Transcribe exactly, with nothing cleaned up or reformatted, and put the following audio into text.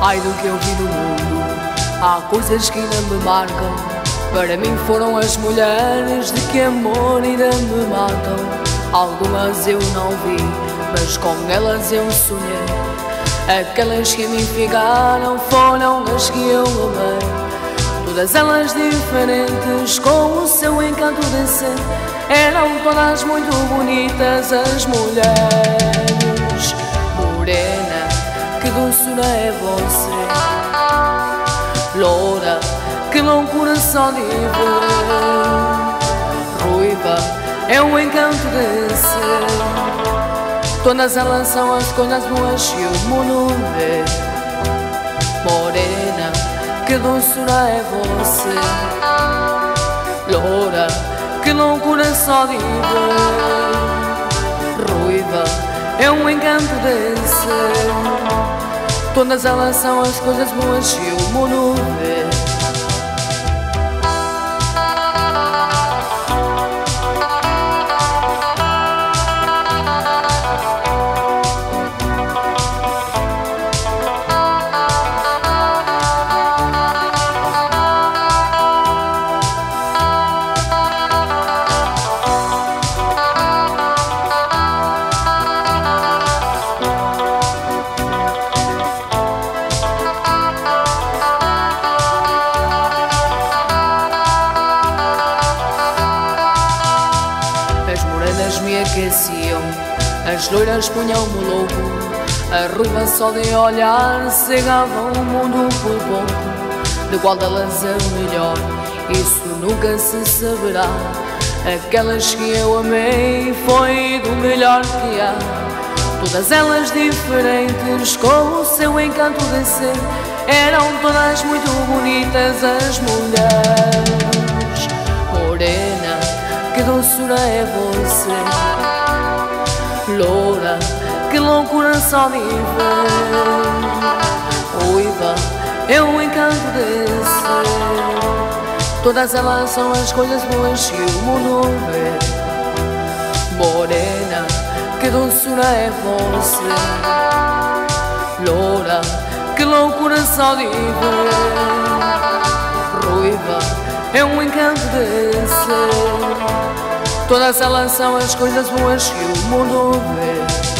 Ai do que eu vi no mundo, há coisas que ainda me marcam. Para mim foram as mulheres de que amor ainda me matam. Algumas eu não vi, mas com elas eu sonhei. Aquelas que a mim ficaram foram as que eu amei. Todas elas diferentes, com o seu encanto de ser. Eram todas muito bonitas as mulheres. Morena, que doçura é você. Loura, que loucura só de ver. Ruiva, é um encanto de ser. Todas elas são as coisas boas que o mundo vê. Morena, que doçura é você. Loura, que loucura só de ver. Ruiva, é um encanto de ser. Todas elas são as coisas boas que o mundo vê. Me aqueciam, as loiras punham-me louco. A ruiva só de olhar cegava o mundo por pouco. De qual delas é o melhor, isso nunca se saberá. Aquelas que eu amei foi do melhor que há. Todas elas diferentes, com o seu encanto de ser. Eram todas muito bonitas as mulheres. Morena, que doçura é você. Loura, que loucura só de ver. Ruiva, é um encanto de ser. Todas elas são as coisas boas que o mundo vê. Morena, que doçura é você. Loura, que loucura só de ver. Ruiva, é um encanto de ser. Todas elas são as coisas boas que o mundo vê.